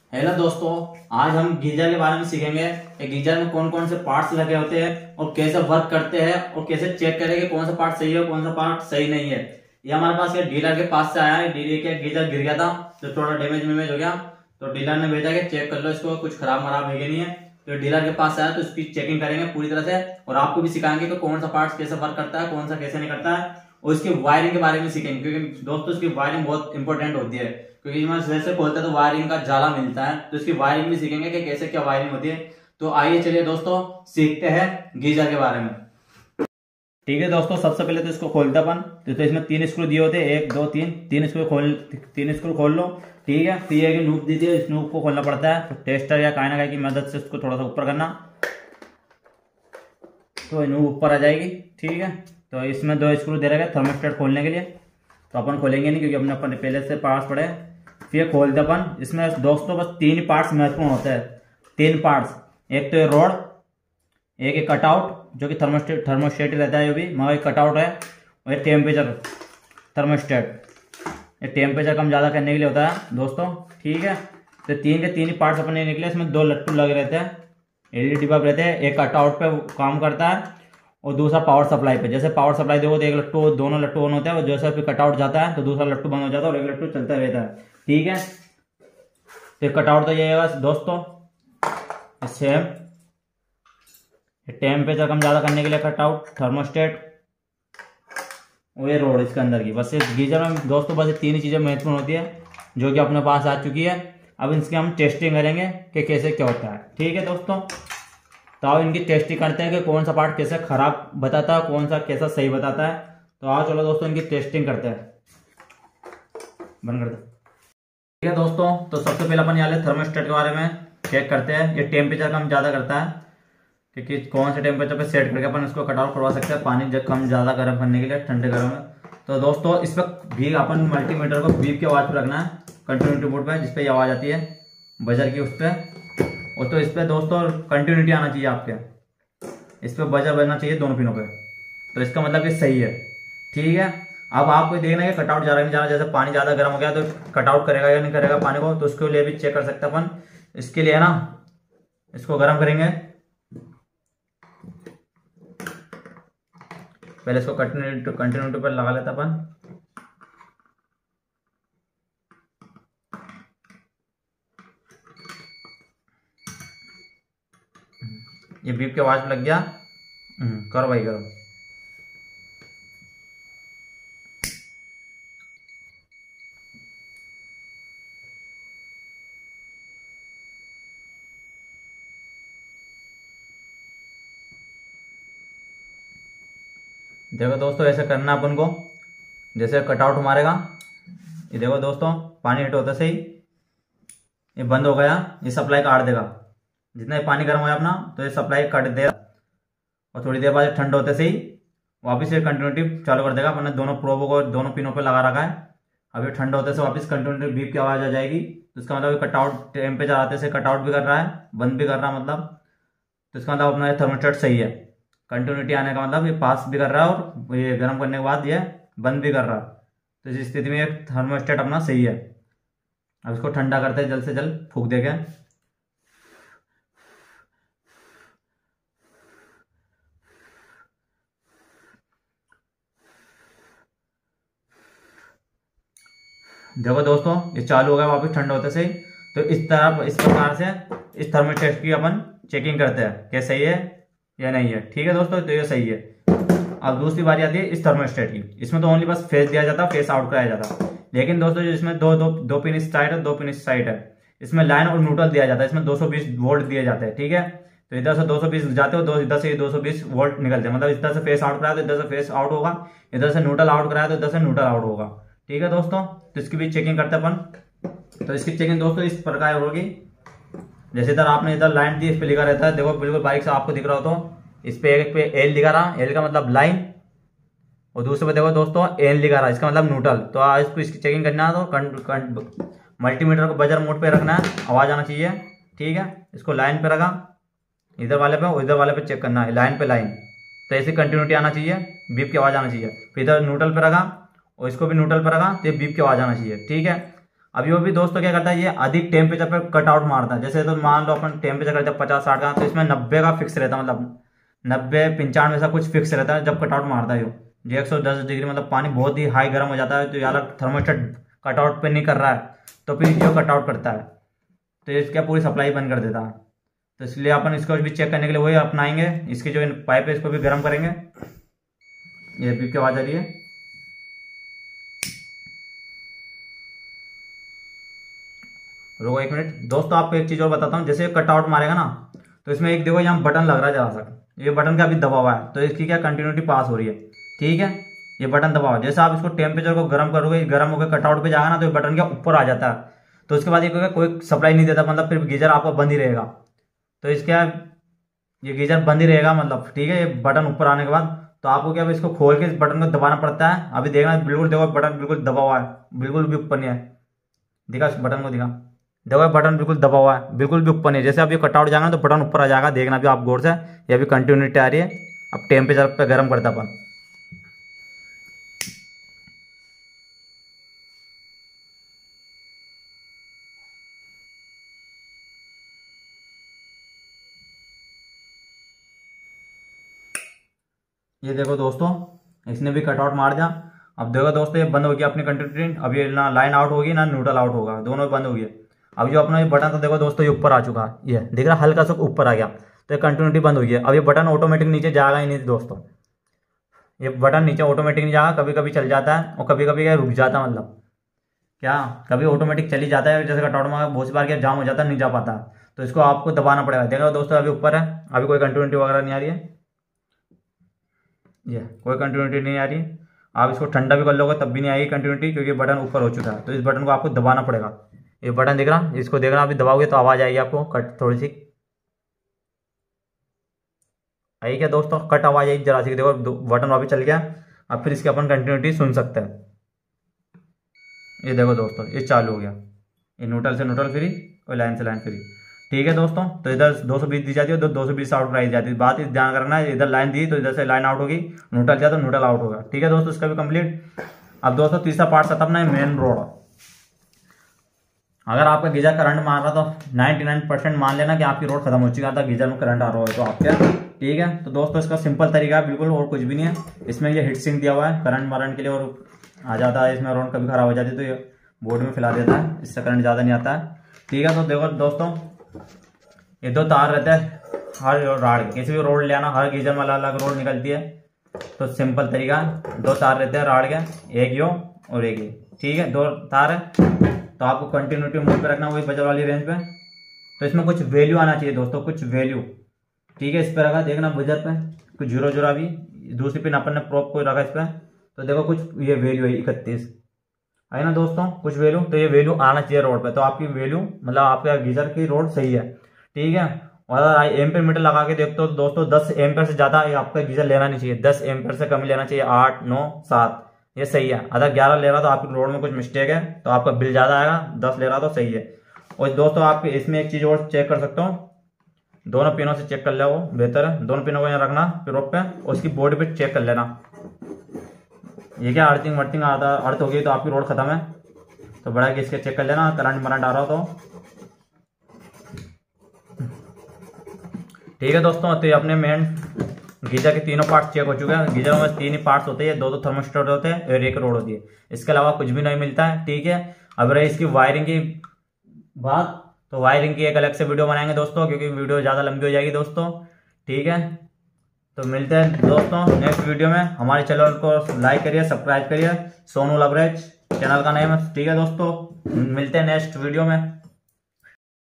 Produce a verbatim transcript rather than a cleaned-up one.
Hello दोस्तों, आज हम गीजर के बारे में सीखेंगे कि गीजर में कौन कौन से पार्ट्स लगे होते हैं और कैसे वर्क करते हैं और कैसे चेक करें कि कौन सा पार्ट सही है और कौन सा पार्ट सही नहीं है। ये हमारे पास ये डीलर के पास से आया है। डीलर के गीजर गिर गया था तो थोड़ा डैमेज वेमेज हो गया, तो डीलर ने भेजा कि चेक कर लो इसको, कुछ खराब मराब है कि नहीं है। तो डीलर के पास आया तो इसकी चेकिंग करेंगे पूरी तरह से और आपको भी सिखाएंगे कि कौन सा पार्ट कैसे वर्क करता है, कौन सा कैसे नहीं करता है, और इसकी वायरिंग के बारे में सीखेंगे क्योंकि दोस्तों इसकी वायरिंग बहुत इंपॉर्टेंट होती है। क्योंकि जैसे खोलते हैं तो वायरिंग का जाला मिलता है, तो इसकी वायरिंग भी सीखेंगे कि कैसे क्या वायरिंग होती है। तो आइए चलिए दोस्तों सीखते हैं गीजर के बारे में। ठीक है दोस्तों, सबसे पहले तो इसको खोलते अपन। तो, तो इसमें तीन स्क्रू दिए होते हैं, एक दो तीन तीन स्क्रू खोल तीन स्क्रू खोल लो। ठीक है, तो ये की नूक दी थी, इस नूक को खोलना पड़ता है। तो टेस्टर या काई ना काई की मदद से इसको थोड़ा सा ऊपर करना, तो नूक ऊपर आ जाएगी। ठीक है, तो इसमें दो स्क्रू दे रखे थर्मोस्टेट खोलने के लिए, तो अपन खोलेंगे नहीं क्योंकि अपने अपन पहले से पास पड़े। फिर खोलते अपन। इसमें दोस्तों बस तीन पार्ट्स महत्वपूर्ण होते हैं, तीन पार्ट्स। एक तो ये रोड, एक एक कटआउट जो कि थर्मोस्टेट थर्मोस्टेट रहता है, ये भी मगर कटआउट है, और ये टेम्परेचर थर्मोस्टेट, ये टेम्परेचर कम ज़्यादा करने के लिए होता है दोस्तों। ठीक है, तो तीन के तीन ही पार्ट्स अपने निकले। इसमें दो लट्टू लगे रहते हैं, एलईडी बल्ब रहते हैं। एक कटआउट पे काम करता है और दूसरा पावर सप्लाई पे। जैसे पावर सप्लाई देखो तो एक लट्टू दोनों लट्टू ऑन होता है, और जैसे फिर कटआउट जाता है तो दूसरा लट्टू बंद हो जाता है और एक लट्टू चलता रहता है। ठीक है, फिर कटआउट तो ये है दोस्तों सेम, टेम्परेचर कम ज़्यादा करने के लिए कटआउट थर्मोस्टेट, और ये रोड इसके अंदर की। बस इस गीजर में दोस्तों बस ये तीन ही चीज़ें महत्वपूर्ण होती है जो कि अपने पास आ चुकी है। अब इसकी हम टेस्टिंग करेंगे कि कैसे क्या होता है। ठीक है दोस्तों, तो आओ इनकी टेस्टिंग करते हैं कि कौन सा पार्ट कैसे खराब बताता है, कौन सा कैसा सही बताता है। तो आओ चलो दोस्तों इनकी टेस्टिंग करते हैं। बंद कर दो। ठीक है दोस्तों, तो सबसे पहले अपन यहाँ थर्मोस्टेट के बारे में चेक करते हैं। ये टेम्परेचर कम ज़्यादा करता है क्योंकि कौन से टेम्परेचर पे सेट करके अपन इसको कटआउट करवा सकते हैं, पानी जब कम ज़्यादा गर्म करने के लिए ठंडे गर्म में। तो दोस्तों इस पर भी अपन मल्टीमीटर को बीप की आवाज़ पर रखना है, कंटिन्यूटी मोड पे, जिसपे ये आवाज़ आती है बजर की, उस पर। और तो इस पर दोस्तों कंटिन्यूटी आना चाहिए आपके, इस पर बजर बजना चाहिए दोनों पिनों पे, तो इसका मतलब कि सही है। ठीक है, अब आपको देखना है कि कटआउट जा रहा है नहीं जा रहा। जैसे पानी ज़्यादा गर्म हो गया तो कटआउट करेगा या नहीं करेगा पानी को, तो उसके लिए भी चेक कर सकते हैं अपन। इसके लिए ना इसको गर्म करेंगे, पहले इसको कंटिन्यूटी कंटिन्यूटी पर लगा लेता अपन। ये बीप की आवाज लग गया, करो भाई करो। देखो दोस्तों ऐसे करना अपन को, जैसे कटआउट मारेगा। ये देखो दोस्तों पानी हिट होता सही, ये बंद हो गया, ये सप्लाई काट देगा। जितना पानी गर्म होया अपना तो ये सप्लाई काट देगा, और थोड़ी देर बाद ठंडा होते सही वापस ये कंटिन्यूटी चालू कर देगा। अपने दोनों प्रोबों को दोनों पिनों पे लगा रखा है। अब ये ठंडा होते से वापस कंटिन्यूटी बीप की आवाज आ जाएगी। तो इसका मतलब कटआउट टेम्परेचर आते से कटआउट भी कर रहा है, बंद भी कर रहा है, मतलब तो इसका मतलब अपना थर्मोस्टेट सही है। कंटिन्यूटी आने का मतलब ये पास भी कर रहा है और ये गर्म करने के बाद ये बंद भी कर रहा है। तो इस स्थिति में एक थर्मोस्टेट अपना सही है। अब इसको ठंडा करते हैं, जल्द से जल्द फूंक देंगे। देखो दोस्तों ये चालू हो गया वापस ठंडा होते से। तो इस तरह इस प्रकार से इस थर्मोस्टेट की अपन चेकिंग करते हैं कि सही है या नहीं है। ठीक है दोस्तों, तो ये सही है। अब दूसरी बारी आती है इस थर्मोस्टेट की। इसमें तो ओनली बस फेस दिया जाता, फेस आउट कराया जाता। लेकिन दोस्तों जो इसमें दो दो दो पिन इस साइड है, दो पिन इस साइड है, इसमें लाइन और न्यूट्रल दिया जाता है। इसमें दो सौ बीस वोल्ट दिए जाते हैं। ठीक है, तो इधर से दो सौ बीस जाते हो, दो इधर से दो सौ बीस वोल्ट निकलते हैं। मतलब इधर से फेस आउट कराया तो इधर से फेस आउट होगा, इधर से न्यूट्रल आउट कराया तो इधर से न्यूट्रल आउट होगा। ठीक है दोस्तों, तो इसकी भी चेकिंग करते हैं अपन। तो इसकी चेकिंग दोस्तों इस प्रकार होगी, जैसे इधर आपने इधर लाइन दी, इस पे लिखा रहता है, देखो बिल्कुल बारीक से आपको दिख रहा हो। तो इस पे एक पे एल लिखा रहा, एल का मतलब लाइन, और दूसरे पे देखो दोस्तों एन लिखा रहा, इसका मतलब न्यूट्रल। तो आज इसको इसकी चेकिंग करना है तो मल्टीमीटर को बजर मोड पे रखना है, आवाज आना चाहिए। ठीक है, इसको लाइन पे रखा, इधर वाले पे और इधर वाले पे चेक करना है, लाइन पे लाइन। तो ऐसी कंटिन्यूटी आना चाहिए, बीप की आवाज आना चाहिए। फिर इधर न्यूट्रल पे रखा और इसको भी न्यूट्रल पे रखा, तो ये बीप की आवाज आना चाहिए। ठीक है, अभी वो भी दोस्तों क्या करता है, ये अधिक टेम्परेचर पर कटआउट मारता है। जैसे तो मान लो अपन टेम्परेचर करते हैं पचास साठ का, तो इसमें नब्बे का फिक्स रहता है, मतलब नब्बे पंचानवे ऐसा कुछ फिक्स रहता है जब कटआउट मारता है। जो एक सौ दस डिग्री मतलब पानी बहुत ही हाई गर्म हो जाता है, तो यार थर्मोस्टेट कटआउट पे नहीं कर रहा है तो फिर जो कटआउट करता है तो इसका पूरी सप्लाई बंद कर देता है। तो इसलिए अपन इसको भी चेक करने के लिए वही अपनाएंगे, इसकी जो पाइप है इसको भी गर्म करेंगे। ये बीप की आवाज आ रही है। रुको एक मिनट दोस्तों, आपको एक चीज और बताता हूँ। जैसे कटआउट मारेगा ना तो इसमें एक देखो यहाँ बटन लग रहा है जरा सा, ये बटन का अभी दबा हुआ है, तो इसकी क्या कंटिन्यूटी पास हो रही है। ठीक है, ये बटन दबा हुआ है। जैसे आप इसको टेम्परेचर को गर्म करोगे, गर्म होकर कटआउट पे जाएगा ना तो ये बटन के ऊपर आ जाता है। तो उसके बाद ये कोई सप्लाई नहीं देता, मतलब फिर गीजर आपका बंद ही रहेगा। तो इसका ये गीजर बंद ही रहेगा मतलब। ठीक है, ये बटन ऊपर आने के बाद तो आपको क्या इसको खोल के इस बटन को दबाना पड़ता है। अभी देखना बिल्कुल, देखो बटन बिल्कुल दबा हुआ है, बिल्कुल भी ऊपर नहीं है। दिखा इस बटन को, दिखा, देखो बटन बिल्कुल दबा हुआ है, बिल्कुल भी ऊपर नहीं है। जैसे अभी कटआउट जाएगा तो बटन ऊपर आ जाएगा, देखना भी आप गौर से। ये अभी कंटिन्यूटी आ रही है। अब टेम्परेचर पे गर्म करता अपन। ये देखो दोस्तों, इसने भी कटआउट मार दिया। अब देखो दोस्तों, ये बंद हो गया अपनी कंटिन्यूटी। अब ये ना लाइन आउट होगी ना न्यूट्रल आउट होगा, दोनों बंद हो गए। अब जो अपना ये बटन था देखो दोस्तों, ये ऊपर आ चुका है, ये दिख रहा हल्का सा ऊपर आ गया, तो ये कंटिन्यूटी बंद हो गई है। अब ये बटन ऑटोमेटिक नीचे जाएगा ही नहीं दोस्तों, ये बटन नीचे ऑटोमेटिक नहीं जाएगा, कभी कभी चल जाता है और कभी कभी रुक जाता है। मतलब क्या, कभी ऑटोमेटिक चली जाता है, जैसे कटआउट में बहुत सी बार क्या जाम हो जाता है, नहीं जा पाता, तो इसको आपको दबाना पड़ेगा। देखो दोस्तों, अभी ऊपर है, अभी कोई कंटिन्यूटी वगैरह नहीं आ रही है, ये कोई कंटिन्यूटी नहीं आ रही। आप इसको ठंडा भी कर लोगे तब भी नहीं आएगी कंटिन्यूटी, क्योंकि बटन ऊपर हो चुका है। तो इस बटन को आपको दबाना पड़ेगा। ये बटन दिख रहा, इसको देखना, अभी दबाओगे तो आवाज आएगी आपको कट, थोड़ी सी आई क्या दोस्तों, कट आवाज आई जरा सी। देखो बटन वापस चल गया। अब फिर इसकी अपन कंटिन्यूटी सुन सकते हैं। ये देखो दोस्तों, ये चालू हो गया, ये न्यूट्रल से न्यूट्रल फ्री और लाइन से लाइन फ्री। ठीक है दोस्तों, तो इधर दो सौ बीस दी जाती है, उधर दो सौ बीस आउट आई जाती है। बात इस ध्यान करना है, इधर लाइन दी तो इधर से लाइन आउट होगी, न्यूट्रल जाए तो न्यूट्रल आउट होगा। ठीक है दोस्तों, इसका भी कंप्लीट। अब दोस्तों तीसरा पार्ट आता अपना मेन रोड। अगर आपका गीजर करंट मार रहा तो निन्यानवे परसेंट मान लेना कि आपकी रोड खत्म हो चुकी है, गीजर में करंट आ रहा हो तो आपके। ठीक है, तो दोस्तों इसका सिंपल तरीका है बिल्कुल, और कुछ भी नहीं है। इसमें ये हीट सिंक दिया हुआ है करंट मारने के लिए, और आ जाता है इसमें रोड कभी खराब हो जाती है तो ये बोर्ड में फैला देता है, इससे करंट ज़्यादा नहीं आता है। ठीक है, तो देखो दोस्तों, ये दो तार रहते हैं हर राड के, किसी भी रोड ले आना, हर गीजर में अलग अलग रोड निकलती है। तो सिंपल तरीका, दो तार रहते हैं राड के, एक यो और एक ये। ठीक है, दो तार है, तो आपको कंटिन्यूटी मोड पे रखना, वही बजर वाली रेंज पे। तो इसमें कुछ वैल्यू आना चाहिए दोस्तों, कुछ वैल्यू। ठीक है, इस पर रखा, देखना बजर पे कुछ जीरो जीरो भी, दूसरी पिन अपन ने प्रोप को रखा इस पर, तो देखो कुछ ये वैल्यू है इकतीस है ना दोस्तों, कुछ वैल्यू। तो ये वैल्यू आना चाहिए रोड पे, तो आपकी वैल्यू मतलब आपका गीजर की रोड सही है। ठीक है, और अगर एम्पेयर मीटर लगा के देखते हो तो दोस्तों दस एम्पेयर से ज्यादा आपका गीजर लेना नहीं चाहिए, दस एम्पेयर से कम लेना चाहिए, आठ नौ सात ये सही है। अगर ग्यारह ले रहा तो आपकी रोड में कुछ मिस्टेक है, तो आपका बिल ज्यादा आएगा। दस ले रहा तो सही है। और दोस्तों आप इसमें एक चीज और चेक कर सकते हो, दोनों पिनों से चेक कर ले, वो बेहतर है। दोनों पिनों को यहाँ रखना रोड पे, और उसकी बॉडी पे चेक कर लेना। ये क्या अर्थिंग वर्थिंग आधा अर्थ हो गई तो आपकी रोड खत्म है, तो बड़ा कि इसके चेक कर लेना, करंट मरंट आ रहा हो तो। ठीक है दोस्तों, तो ये अपने मेन गीजर के तीनों पार्ट्स चेक हो चुके हैं। गीजरों में तीन ही पार्ट्स होते हैं, दो दो थर्मोस्टेट होते हैं और एक रोड होती है, इसके अलावा कुछ भी नहीं मिलता है। ठीक है, अब रही इसकी वायरिंग की बात, तो वायरिंग की एक अलग से वीडियो बनाएंगे दोस्तों, क्योंकि वीडियो ज़्यादा लंबी हो जाएगी दोस्तों। ठीक है, तो मिलते हैं दोस्तों नेक्स्ट वीडियो में। हमारे चैनल को लाइक करिए, सब्सक्राइब करिए, सोनू लवरेज चैनल का नेम है। ठीक है दोस्तों, मिलते हैं नेक्स्ट वीडियो में।